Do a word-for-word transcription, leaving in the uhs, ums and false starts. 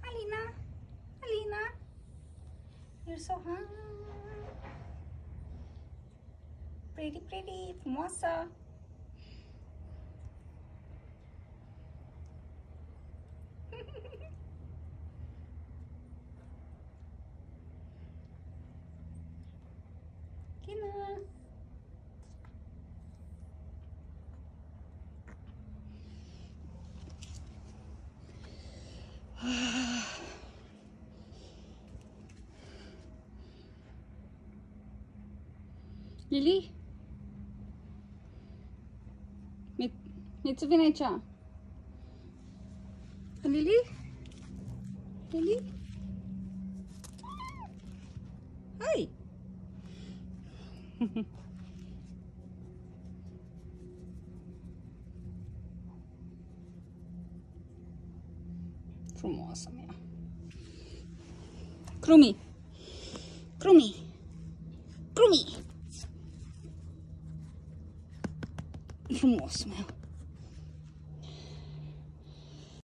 Alina, Alina, you're so hot. Pretty, pretty, frumoasă. Tina. Lili? Mitsu, vine aici. Lili? Lili? Hai! Frumoasă mea. Crumi! Crumi! Crumi! Frumos meu.